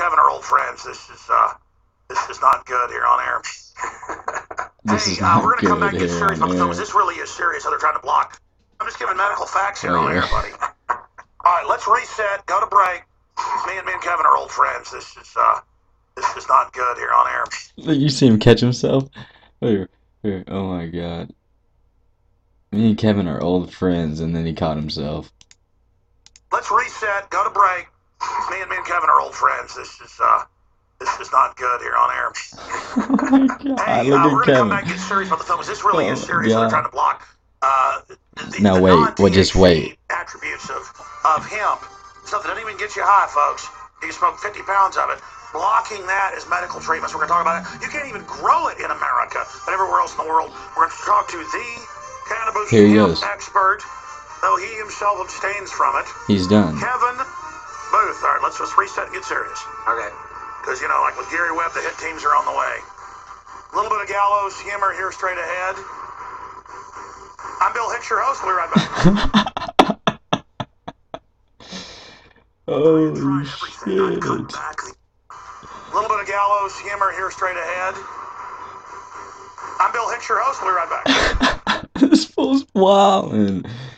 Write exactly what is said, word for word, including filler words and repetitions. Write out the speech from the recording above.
Kevin are old friends. This is uh, this is not good here on air. This hey, is uh, not we're gonna come good back and get here serious on about the film. air. Is this really as serious? So they're trying to block. I'm just giving medical facts here Oh, on yeah. air, buddy. All right, let's reset. Go to break. Me and me and Kevin are old friends. This is uh, this is not good here on air. You see him catch himself? Here, here. Oh my god. Me and Kevin are old friends, and then he caught himself. Let's reset. Go to break. Me and me and Kevin are old friends. This is uh, this is not good here on air. Oh my god. Hey, Look uh, at we're gonna Kevin. come back and get serious about the film. Is this really Oh as my serious? So they're god. trying to block uh, the, Now the wait. Well, just wait. non-T H C attributes of of hemp. Stuff that doesn't even get you high, folks. You can smoke fifty pounds of it. Blocking that is medical treatments. We're going to talk about it. You can't even grow it in America, but everywhere else in the world. We're going to talk to the cannabis Here he hemp goes. expert, though he himself abstains from it. He's done. Kevin Booth. All right, let's just reset and get serious. Okay. Because, you know, like with Gary Webb, the hit teams are on the way. A little bit of gallows humor here straight ahead. I'm Bill Hicks, your host. We'll be right back. Holy shit. A little bit of gallows humor here straight ahead. I'm Bill Hicks, your host. We'll be right back. This fool's wildin'.